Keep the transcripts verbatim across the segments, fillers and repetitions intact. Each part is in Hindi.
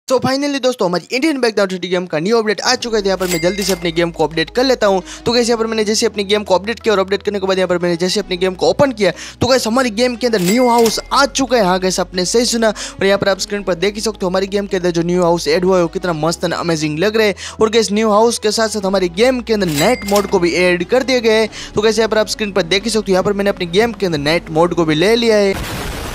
तो फाइनली दोस्तों हमारी इंडियन बैकग्राउंड थर्टी गेम का न्यू अपडेट आ चुका है। यहाँ पर मैं जल्दी से अपनी गेम को अपडेट कर लेता हूँ। तो कैसे यहाँ पर मैंने जैसे अपनी गेम को अपडेट किया और अपडेट करने के बाद यहाँ पर मैंने जैसे अपनी गेम को ओपन किया तो कैसे हमारी गेम के अंदर न्यू हाउस आ चुका है। हाँ कैसे आपने सही सुना और यहाँ पर आप स्क्रीन पर देख ही सकते हो हमारी गेम के अंदर जो न्यू हाउस एड हुआ है वो कितना मस्त एंड अमेजिंग लग रहा है। और कैसे न्यू हाउस के साथ साथ हमारी गेम के अंदर नाइट मोड को भी ऐड कर दिया गया है। तो कैसे यहाँ पर आप स्क्रीन पर देख ही सकते हो यहाँ पर मैंने अपनी गेम के अंदर नाइट मोड को भी ले लिया है।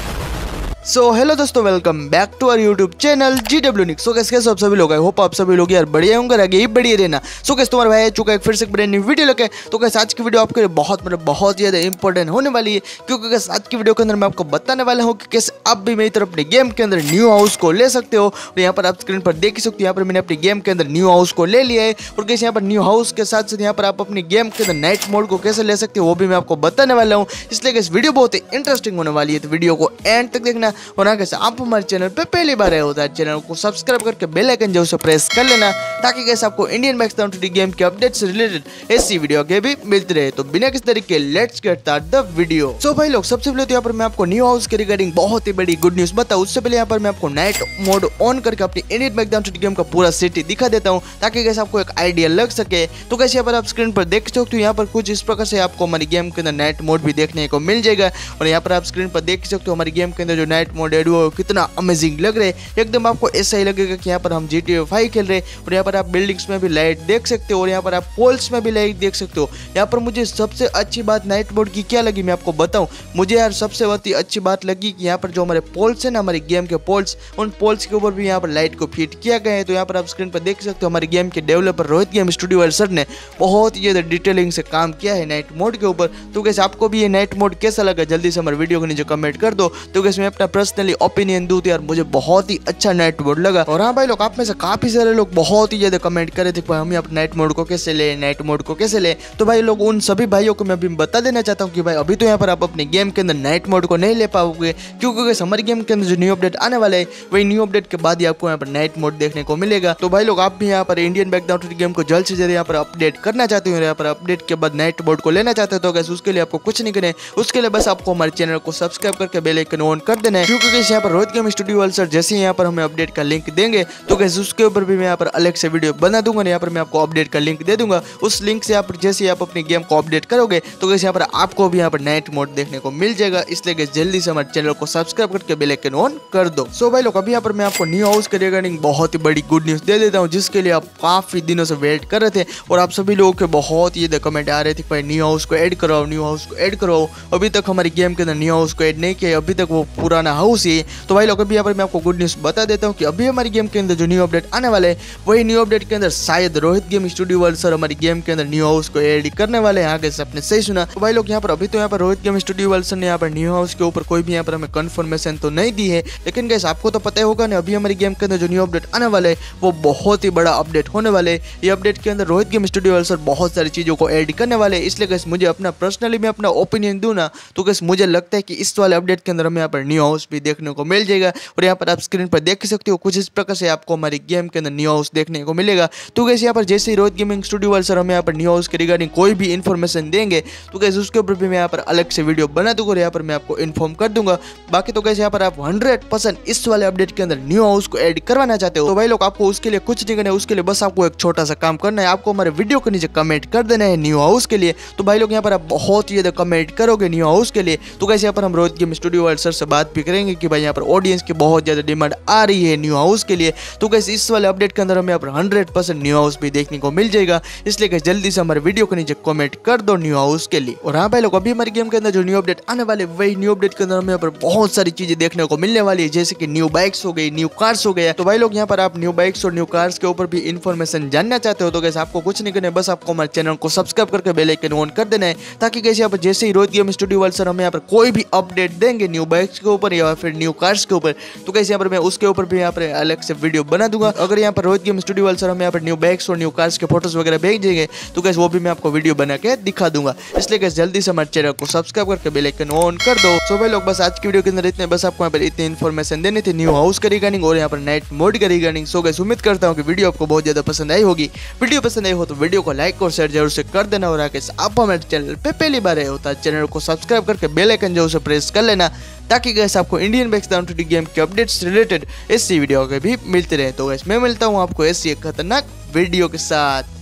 सो हेलो दोस्तों, welcome back to our YouTube channel G W Nick. So कैसे सब सभी लोग, आई होप आप सभी लोग यार बढ़िया होंगे, आगे ही बढ़िया रहना। सो कैसे तुम्हारा भाई आ चुका है फिर से एक ब्रांड न्यू वीडियो लेके। तो कैसे आज की वीडियो आपके लिए बहुत मतलब बहुत ज़्यादा इंपॉर्टेंट होने वाली है, क्योंकि कैसे आज की वीडियो के अंदर मैं आपको बताने वाला हूँ कि कैसे आप भी मेरी तरफ अपनी गेम के अंदर न्यू हाउस को ले सकते हो। और यहाँ पर आप स्क्रीन पर देख सकते हो यहाँ पर मैंने अपनी गेम के अंदर न्यू हाउस को ले लिया है। और कैसे यहाँ पर न्यू हाउस के साथ साथ यहाँ पर आप अपनी गेम के अंदर नाइट मोड को कैसे ले सकते हो वो भी मैं आपको बताने वाला हूँ। इसलिए इस वीडियो बहुत ही इंटरेस्टिंग होने वाली है, तो वीडियो को एंड तक देखना। और ना कैसे आप हमारे चैनल पे पहली बार आए हो तो चैनल को सब्सक्राइब करके बेल आइकन जो प्रेस कर लेना, ताकि कैसे आपको इंडियन बैकग्राउंड थर्टी गेम के अपडेट से रिलेटेड ऐसी वीडियो आगे भी मिलती रहे। तो बिना किसी तरीके let's get start the video. So भाई लोग, सबसे पहले तो यहाँ पर मैं आपको न्यू हाउस के रिगार्डिंग बहुत ही बड़ी गुड न्यूज बताऊं। उससे पहले यहाँ पर मैं आपको नाइट मोड ऑन करके अपनी इंडियन बैकग्राउंड थर्टी गेम का पूरा सिटी दिखा देता हूँ, ताकि कैसे आपको एक आइडिया लग सके। तो कैसे यहाँ पर आप स्क्रीन पर देख सकते हो यहाँ पर कुछ इस प्रकार से आपको हमारी गेम के अंदर नाइट मोड भी देखने को मिल जाएगा। और यहाँ पर आप स्क्रीन पर देख सकते हो हमारी गेम के अंदर जो नाइट मोड एड हुआ कितना अमेजिंग लग रहा है। एकदम आपको ऐसा ही लगेगा कि यहाँ पर हम जी टी ए फाइव खेल रहे हैं। और यहाँ पर आप बिल्डिंग्स में भी लाइट देख सकते हो और यहाँ पर आप पोल्स में भी लाइट देख सकते हो। यहाँ पर मुझे सबसे अच्छी बात नाइट मोड की क्या लगी मैं आपको बताऊं। मुझे यार सबसे अच्छी बात लगी कि यहाँ पर जो हमारे पोल्स है ना, हमारी गेम के पोल्स, उन पोल्स के ऊपर भी यहाँ पर लाइट को फिट किया गया है। तो यहाँ पर आप स्क्रीन पर देख सकते हो हमारी गेम के developer Rohit game studio sir ने बहुत ही ज़्यादा डिटेलिंग से काम किया है नाइट मोड के ऊपर। तो कैसे आपको भी ये नाइट मोड कैसा लगा जल्दी से हमारे वीडियो के नीचे कमेंट कर दो। तो कैसे मैं अपना पर्सनली ओपिनियन दूं तो यार मुझे बहुत ही अच्छा नाइट मोड लगा। और हाँ भाई लोग, आप में से काफी सारे लोग बहुत ही ज्यादा कमेंट करे थे भाई हम यहाँ नाइट मोड को कैसे ले नाइट मोड को कैसे ले। तो भाई लोग, उन सभी भाइयों को मैं अभी बता देना चाहता हूँ कि भाई अभी तो यहाँ पर आप अपनी गेम के अंदर नाइट मोड को नहीं ले पाओगे, क्योंकि हमारी गेम के अंदर जो न्यू अपडेट आने वाला है वही न्यू अपडेट के बाद ही आपको यहाँ पर नाइट मोड देखने को मिलेगा। तो भाई लोग, आप भी यहाँ पर इंडियन बैकग्राउंड गेम को जल्द से जल्द यहाँ पर अपडेट करना चाहते हो, यहाँ पर अपडेट के बाद नाइट मोड को लेना चाहते हो, तो कैसे उसके लिए आपको कुछ नहीं करना, उसके लिए बस आपको हमारे चैनल को सब्सक्राइब करके बेल आइकन ऑन कर देना है। क्योंकि यहाँ पर रोहित गेम स्टूडियो सर जैसे यहाँ पर हमें अपडेट का लिंक देंगे तो कैसे उसके ऊपर भी मैं यहाँ पर अलग से वीडियो बना दूंगा। यहाँ पर मैं आपको अपडेट का लिंक दे दूंगा। उस लिंक से आप जैसे आप अपनी गेम को अपडेट करोगे तो कैसे यहाँ पर आपको भी यहाँ पर नाइट मोड देखने को मिल जाएगा। इसलिए कि जल्दी से हमारे चैनल को सब्सक्राइब करके बेल आइकन ऑन कर दो। सो भाई लोग, अभी यहाँ पर मैं आपको न्यू हाउस के रिगार्डिंग बहुत ही बड़ी गुड न्यूज दे देता हूँ, जिसके लिए आप काफी दिनों से वेट कर रहे थे। और आप सभी लोगों के बहुत ही कमेंट आ रहे थे भाई न्यू हाउस को ऐड कराओ, न्यू हाउस को ऐड कराओ। अभी तक हमारी गेम के अंदर न्यू हाउस को ऐड नहीं किया, अभी तक वो पुराना हाउस ही। तो भाई लोग, अभी यहाँ पर मैं आपको गुड न्यूज बता देता हूँ कि अभी हमारी गेम के अंदर जो न्यू अपडेट आने वाले हैं वही न्यू अपडेट के अंदर शायद Rohit game studio world sir हमारी गेम के अंदर न्यू हाउस को ऐड करने वाले हैं। आगे से आपने सही सुना। तो भाई लोग, यहाँ पर अभी तो यहाँ पर Rohit game studio world sir ने यहाँ पर न्यू हाउस के ऊपर कोई भी यहाँ पर हमें कंफर्मेशन तो नहीं दी है, लेकिन गाइस आपको तो पता ही होगा ना अभी हमारी गेम के अंदर जो न्यू अपडेट आने वाले है वो बहुत ही बड़ा अपडेट होने वाले। ये अपडेट के अंदर Rohit game studio world sir बहुत सारी चीजों को ऐड करने वाले। इसलिए गाइस मुझे अपना पर्सनली मैं अपना ओपिनियन दूं ना तो गाइस मुझे लगता है कि इस वाले अपडेट के अंदर हमें यहाँ पर न्यू हाउस भी देखने को मिल जाएगा। और यहाँ पर आप स्क्रीन पर देख सकते हो कुछ इस प्रकार से आपको हमारी गेम के अंदर न्यू हाउस देखने को मिलेगा। तो कैसे यहाँ पर जैसे ही रोहित गेमिंग स्टूडियो वाले सर हमें यहाँ पर न्यू हाउस के रिगार्डिंग कोई भी इन्फॉर्मेशन देंगे तो कैसे उसके ऊपर भी मैं यहाँ पर अलग से वीडियो बना दूंगा और यहाँ पर मैं आपको इन्फॉर्म कर दूंगा। बाकी तो कैसे यहाँ पर आप हंड्रेड परसेंट इस वाले अपडेट के अंदर न्यू हाउस को ऐड करवाना चाहते हो तो भाई लोग, आपको उसके लिए कुछ नहीं करना है, उसके लिए बस आपको एक छोटा सा काम करना है। आपको हमारे वीडियो के नीचे कमेंट कर देना है न्यू हाउस के लिए। तो भाई लोग, यहाँ पर आप बहुत ही ज्यादा कमेंट करोगे न्यू हाउस के लिए तो कैसे यहाँ पर हम रोहित गेम स्टूडियो वाले सर से बात भी करेंगे कि भाई यहाँ पर ऑडियंस की बहुत ज्यादा डिमांड आ रही है न्यू हाउस के लिए। तो कैसे इस वाले अपडेट के अंदर हमें यहाँ पर हंड्रेड परसेंट न्यू हाउस भी देखने को मिल जाएगा। इसलिए कि जल्दी से हमारे वीडियो के नीचे कमेंट कर दो न्यू हाउस के लिए। और हाँ भाई लोग, अभी हमारी गेम के अंदर जो न्यू अपडेट आने वाले वही न्यू अपडेट के अंदर हमें यहाँ पर बहुत सारी चीजें देखने को मिलने वाली है, जैसे कि न्यू बाइक्स हो गई, न्यू कार्स हो गया। तो भाई लोग, यहाँ पर आप न्यू बाइक्स और न्यू कार्स के ऊपर भी इन्फॉर्मेशन जानना चाहते हो तो कैसे आपको कुछ नहीं करना है, बस आपको हमारे चैनल को सब्सक्राइब करके बेल आइकन ऑन कर देना है, ताकि कैसे यहाँ पर जैसे ही रोहित गेम स्टूडियो वाले सर हमें यहाँ पर कोई भी अपडेट देंगे न्यू बाइक्स के ऊपर या फिर न्यू कार्स के ऊपर तो कैसे यहाँ पर मैं उसके ऊपर भी यहाँ पर अलग से वीडियो बना दूंगा। अगर यहाँ पर रोहित गेम स्टूडियो वाले सर हमें यहाँ पर न्यू बाइक्स और न्यू कार्स के फोटोज वगैरह भेज देंगे तो कैसे वो भी मैं आपको वीडियो बना के दिखा दूंगा। इसलिए कैसे जल्दी से हमारे चैनल को सब्सक्राइब करके बेल आइकन ऑन कर दो। सो भाई लोग, बस आज की वीडियो के अंदर इतने, बस आपको यहाँ पर इतनी इन्फॉर्मेशन देनी थी न्यू हाउस के रिगार्डिंग और यहाँ पर नाइट मोड के रिगार्डिंग। सो गाइस उम्मीद करता हूँ कि वीडियो आपको बहुत ज्यादा पसंद आई होगी। वीडियो पसंद आई हो तो वीडियो को लाइक और शेयर जरूर से कर देना। और आगे आप हमारे चैनल पे पहली बार आए हो तो चैनल को सब्सक्राइब करके बेल आइकन जरूर से प्रेस कर लेना, ताकि गैस आपको Indian background to the game के अपडेट्स रिलेटेड ऐसी वीडियो के भी मिलते रहे। तो गैस मैं मिलता हूँ आपको ऐसी एक खतरनाक वीडियो के साथ।